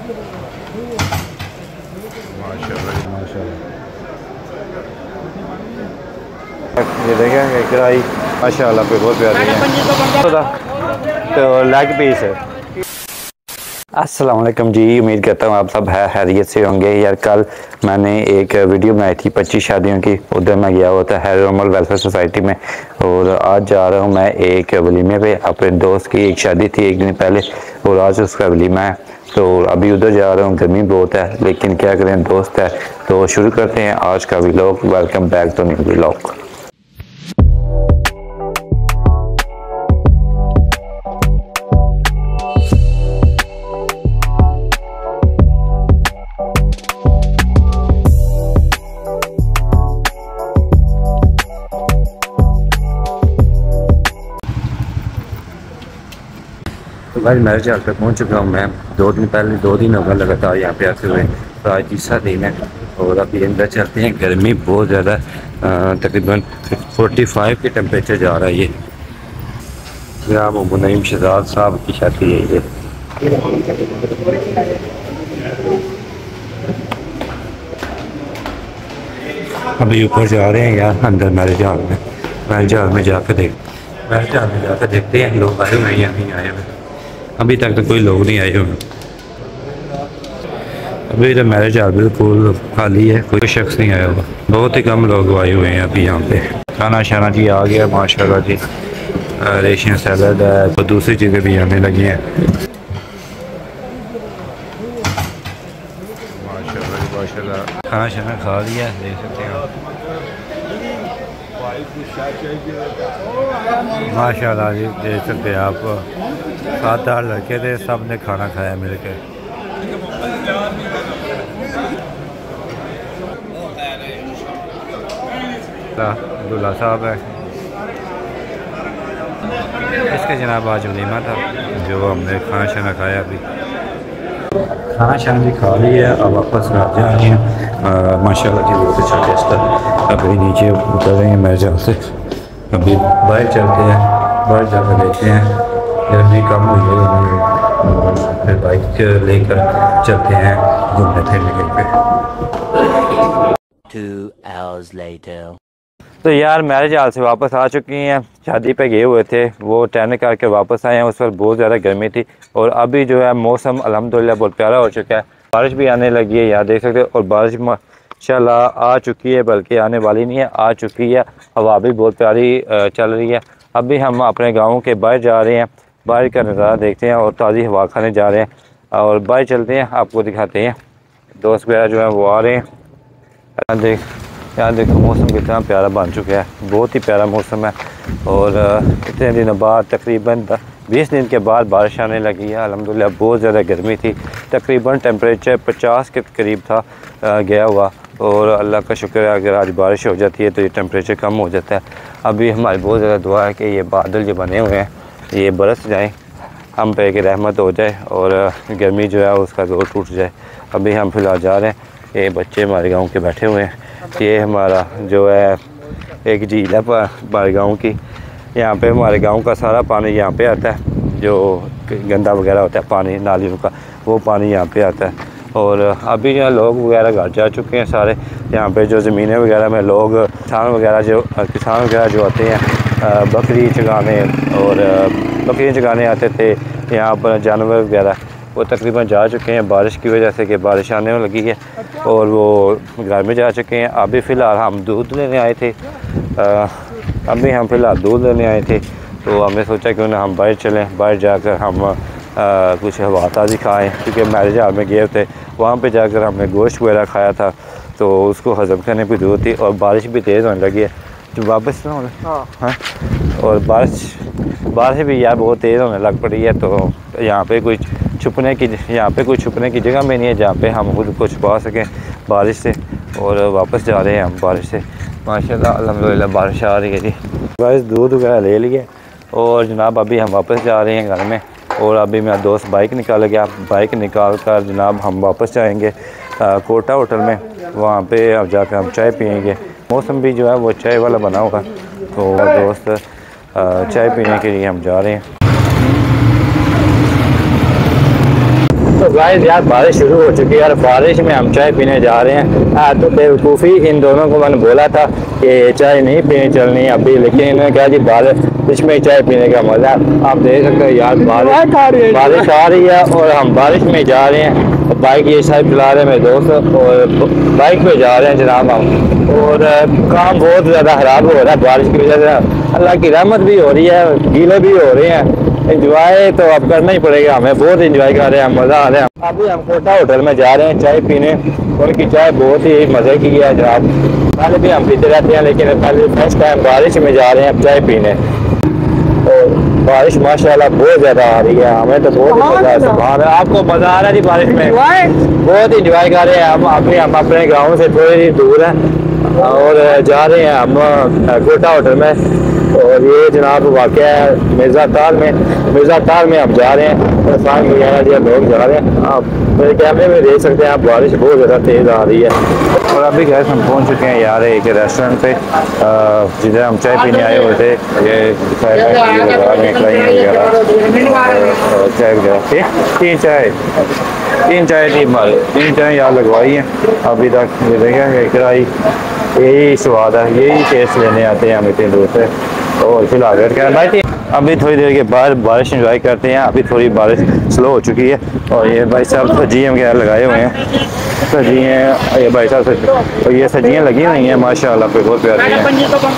माशाल्लाह माशाल्लाह। ये देखेंगे कढ़ाई माशाल्लाह पे बहुत प्यारी है। तो लेग पीस है। अस्सलाम वालेकुम जी, उम्मीद करता हूँ आप सब खैरियत से होंगे। यार कल मैंने एक वीडियो बनाई थी 25 शादियों की, उधर मैं गया हुआ था हैर उमर वेलफेयर सोसाइटी में, और आज जा रहा हूँ मैं एक वलीमे पे। अपने दोस्त की एक शादी थी एक दिन पहले और आज उसका वलीमा है, तो अभी उधर जा रहा हूँ। गर्मी बहुत है लेकिन क्या करें, दोस्त है। तो शुरू करते हैं आज का vlog. Welcome back to new vlog. तो भाई मैरिज हाल तक पहुँच चुका हूँ मैं। 2 दिन पहले, 2 दिन होगा लगातार यहाँ पे आते हुए, तो आज तीसरा दिन है और अभी अंदर चलते हैं। गर्मी बहुत ज़्यादा, तकरीबन 45 के टेम्परेचर जा रहा है। ये जनाब मुनईम शहजाद साहब की शादी है ये। अभी ऊपर जा रहे हैं यार अंदर मैरिज हाल में। मैरिज हाल में जाकर देखते हैं लोग आए हुए या नहीं आए हुए। अभी तक तो कोई लोग नहीं आए हुए। अभी तो मैरिज हाल बिल्कुल खाली है, कोई शख्स नहीं आया हुआ। बहुत ही कम लोग आए हुए हैं अभी यहाँ पे। खाना शाना जी आ गया माशाल्लाह जी। रेशियन सैलड है, तो दूसरी चीज़ें भी आने लगी हैं माशाल्लाह माशाल्लाह। खाना शाना खा लिया, देख सकते हैं आप माशाल्लाह जी। देख सकते हैं आप 7-8 लड़के थे, सब ने खाना खाया मिल के। दूल्हा साहब है, इसके जनाब आज वलीमा था जो हमने खाना शाना खाया। अभी खाना शाना भी खा लिया, अब वापस घर जा रहे हैं। माशाल्लाह जी बहुत अच्छा टेस्ट है। अभी नीचे उतर रहे हैं मेरे जाल से। अभी बाहर चलते हैं, बाहर जाकर देखते हैं। गर्मी कम हुई है, फिर बाइक लेकर चलते हैं घूमने फिरने के लिए। 2 hours later. तो यार मैरिज हाल से वापस आ चुकी हैं। शादी पे गए हुए थे, वो अटेंड करके वापस आए हैं। उस वक्त बहुत ज़्यादा गर्मी थी और अभी जो है मौसम अल्हम्दुलिल्लाह बहुत प्यारा हो चुका है। बारिश भी आने लगी है, यार देख सकते हो। और बारिश माशाल्लाह आ चुकी है, बल्कि आने वाली नहीं है, आ चुकी है। हवा भी बहुत प्यारी चल रही है। अभी हम अपने गाँव के बाहर जा रहे हैं, बाहर का नज़ारा देखते हैं और ताज़ी हवा खाने जा रहे हैं। और बाहर चलते हैं, आपको दिखाते हैं। दोस्त वगैरह जो है वो आ रहे हैं। यहाँ देखो मौसम कितना प्यारा बन चुका है, बहुत ही प्यारा मौसम है। और इतने दिनों बाद, तकरीबन 20 दिन के बाद बारिश आने लगी है अल्हम्दुलिल्लाह। बहुत ज़्यादा गर्मी थी, तकरीबन टेम्परेचर 50 के करीब था गया हुआ। और अल्लाह का शुक्र है, अगर आज बारिश हो जाती है तो ये टेम्परेचर कम हो जाता है। अभी हमारी बहुत ज़्यादा दुआ है कि ये बादल जो बने हुए हैं ये बरस जाएँ, हम पे की रहमत हो जाए और गर्मी जो है उसका ज़ोर टूट जाए। अभी हम फिलहाल जा रहे हैं। ये बच्चे हमारे गाँव के बैठे हुए हैं। ये हमारा जो है एक झील है हमारे गाँव की। यहाँ पे हमारे गाँव का सारा पानी यहाँ पे आता है, जो गंदा वगैरह होता है पानी नालियों का, वो पानी यहाँ पे आता है। और अभी यहाँ लोग वगैरह घर जा चुके हैं सारे। यहाँ पे जो ज़मीनें वगैरह में लोग किसान वगैरह जो आते हैं बकरी चगाने, और बकरी चगाने आते थे यहाँ पर जानवर वगैरह, वो तकरीबन जा चुके हैं बारिश की वजह से कि बारिश आने लगी है और वो घर में जा चुके हैं। अभी फ़िलहाल हम दूध लेने आए थे, तो हमने सोचा क्यों ना हम बाहर चलें, बाहर जाकर हम कुछ हवा ताज़ी खाएँ, क्योंकि मैरिज हाल में गए थे। वहाँ पे जाकर हमने गोश्त वगैरह खाया था तो उसको हज़म करने की ज़रूरत थी। और बारिश भी तेज़ होने लगी है, जो वापस ना हाँ। और बारिश भी यार बहुत तेज़ होने लग पड़ी है। तो यहाँ पे कोई छुपने की जगह में नहीं है जहाँ पे हम खुद को छुपा सकें बारिश से। और वापस जा रहे हैं हम बारिश से। माशाल्लाह अल्हम्दुलिल्लाह बारिश आ रही है जी। बस दूध वगैरह ले लिए और जनाब अभी हम वापस जा रहे हैं घर में। और अभी मेरा दोस्त बाइक निकाल गया, बाइक निकाल कर जनाब हम वापस जाएंगे कोटा होटल में। वहाँ पे अब जाकर हम चाय पियेंगे। मौसम भी जो है वो चाय वाला बना होगा, तो दोस्त चाय पीने के लिए हम जा रहे हैं। तो तो गाइस यार बारिश शुरू हो चुकी है और बारिश में हम चाय पीने जा रहे हैं। तो बेवकूफ़ी इन दोनों को मैंने बोला था कि चाय नहीं पीनी चलनी अभी, लेकिन इन्होंने कहा जी बारिश में चाय पीने का मज़ा। आप देख सकते हैं यार बारिश आ रही है और हम बारिश में जा रहे हैं। बाइक ये शायद चला रहे हैं मेरे दोस्त और बाइक पे जा रहे हैं जनाब हम। और काम बहुत ज़्यादा ख़राब हो रहा है बारिश की वजह से। अल्लाह की रहमत भी हो रही है, गीले भी हो रहे हैं। एंजॉय तो अब करना ही पड़ेगा, हमें बहुत एंजॉय कर रहे हैं, मज़ा आ रहा है। अभी हम कोटा होटल में जा रहे हैं चाय पीने। उनकी चाय बहुत ही मज़े की है जनाब। पहले भी हम पीते रहते हैं लेकिन पहले फर्स्ट टाइम बारिश में जा रहे हैं चाय पीने। और बारिश माशाल्लाह बहुत ज़्यादा आ रही है, हमें तो बहुत ही मज़ा आ रहा है। आपको मज़ा आ रहा है जी बारिश में? बहुत इंजॉय कर रहे हैं हम अपने गाँव से थोड़ी दूर है और जा रहे हैं हम कोटा होटल में। और ये जनाब वाक़या है मिर्ज़ा ताल में हम जा रहे हैं। साथ वगैरह जो लोग जा रहे हैं, आप मेरे कैमरे में देख सकते हैं आप बारिश बहुत ज़्यादा तेज़ आ रही है। और अभी गैस हम पहुंच चुके हैं यार एक रेस्टोरेंट पे जिधर हम चाय पीने आए हुए थे। ये चाय तीन चाय यार लगवाई है अभी तक। ये देखें कढ़ाई, यही स्वाद है, यही टेस्ट लेने आते हैं हम इतने दूर से। और फिलहाल भाई अभी थोड़ी देर के बाद बारिश एंजॉय करते हैं। अभी थोड़ी बारिश स्लो हो चुकी है और ये भाई साहब सब्जियाँ वगैरह लगाए हुए हैं। सब्जियाँ ये भाई साहब और ये सब्जियाँ लगी हुई हैं माशाल्लाह पे, बहुत प्यारी हैं।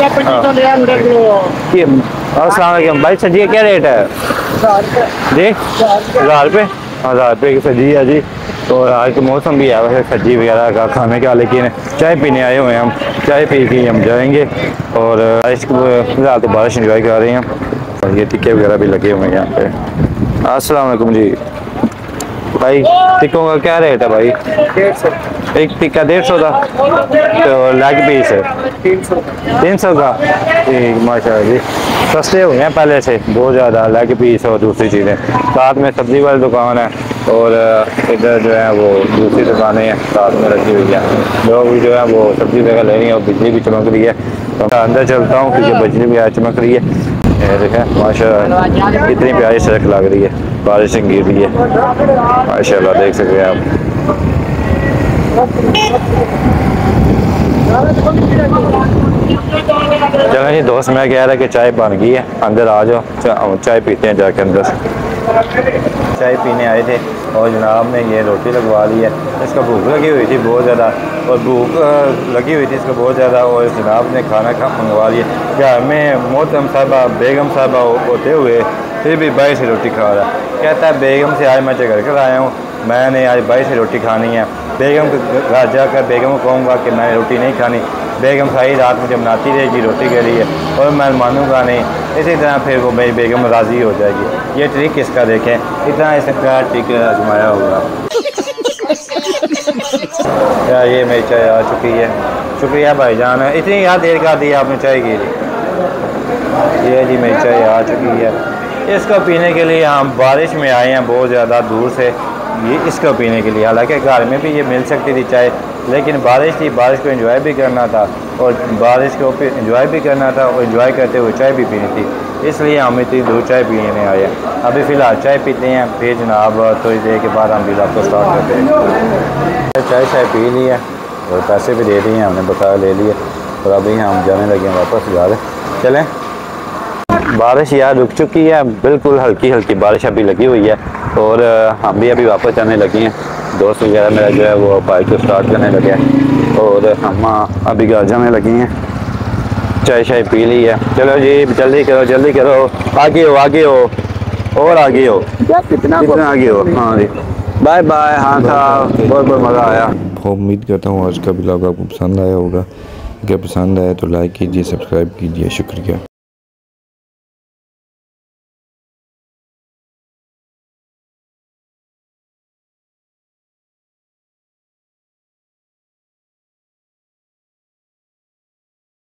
अस्सलाम वालेकुम भाई, सब्जियाँ क्या रेट है जी? 1000 रुपये? 1000 रुपये की सब्जी है जी। और आज का मौसम भी है वैसे सब्जी वगैरह का खाने का, लेकिन चाय पीने आए हुए हैं हम। चाय पी के हम जाएंगे और फिलहाल तो बारिश एंजॉय कर रहे हैं। और ये टिक्के वगैरह भी लगे हुए हैं यहाँ पे। अस्सलाम वालेकुम जी भाई, टिक्कों का क्या रेट है भाई? 150। एक टिक्का 150 का, तो लेग पीस है 300 का। ठीक माशाल्लाह जी, सस्ते हो गए हैं पहले से बहुत ज़्यादा। लेग पीस और दूसरी चीज़ें, साथ में सब्ज़ी वाली दुकान है और इधर जो है वो दूसरी दुकानें हैं साथ में रखी हुई है। लोग भी जो है वो सब्ज़ी वगैरह ले रही हैं और बिजली भी चमक रही है। तो अंदर चलता हूँ क्योंकि बिजली भी चमक रही है। देखें माशाल्लाह कितनी प्यारी सड़क लग रही है, बारिश गिर रही है माशाल्लाह, देख सकते हैं आप। चलो जी दोस्त, मैं कह रहा कि चाय बन गई है, अंदर आ जाओ चाय पीते हैं जाके अंदर। चाय पीने आए थे और जनाब ने ये रोटी लगवा ली है। इसका भूख लगी हुई थी बहुत ज़्यादा और भूख लगी हुई थी इसको बहुत ज़्यादा, और जनाब ने खाना मंगवा लिया। क्या मैं मोहतरम साहबा बेगम साहबा होते हुए फिर भी बाहर से रोटी खा रहा। कहता है बेगम से आज मैं झगड़ कर आया हूँ, मैंने आज बाहर से रोटी खानी है। बेगम के घर जाकर बेगम को कहूँगा कि मैंने रोटी नहीं खानी। बेगम सारी रात मुझे बनाती रहेगी रोटी के लिए और मैं मानूंगा नहीं। इसी तरह फिर वो मेरी बेगम राज़ी हो जाएगी। ये ट्रिक इसका देखें, इतना इसका ट्रिक आजमाया होगा। क्या ये मेरी चाय आ चुकी है? शुक्रिया भाईजान, इतनी याद देर कर दी आपने चाय के लिए। ये जी मेरी चाय आ चुकी है। इसको पीने के लिए हम बारिश में आए हैं बहुत ज़्यादा दूर से, ये इसको पीने के लिए। हालांकि घर में भी ये मिल सकती थी चाय, लेकिन बारिश थी, बारिश को एंजॉय भी करना था और बारिश को एंजॉय भी करना था और एंजॉय करते हुए चाय भी पीनी थी, इसलिए हम इतनी दूर चाय पीने आए हैं। अभी फ़िलहाल चाय पीते हैं, फिर जनाब थोड़ी देर के बाद हम बिल आपको स्टार्ट करते हैं। चाय पी ली है और पैसे भी दे दिए हैं, हमने बकाया ले लिए और अभी हम जाने लगे हैं वापस घर। चलें। बारिश यार रुक चुकी है, बिल्कुल हल्की हल्की बारिश अभी लगी हुई है और हम भी अभी वापस जाने लगे हैं। दोस्त वगैरह मेरा जो है वो बाइक को स्टार्ट करने लगे हैं और हम अभी घर जाने लगे हैं। चाय पी ली है। चलो जी जल्दी करो, आगे हो और आगे हो, कितना आगे हो। हाँ जी बाय बाय। हाँ साहब बहुत मज़ा आया। उम्मीद करता हूँ आज का ब्लॉग आपको पसंद आया होगा। अगर पसंद आया तो लाइक कीजिए, सब्सक्राइब कीजिए। शुक्रिया।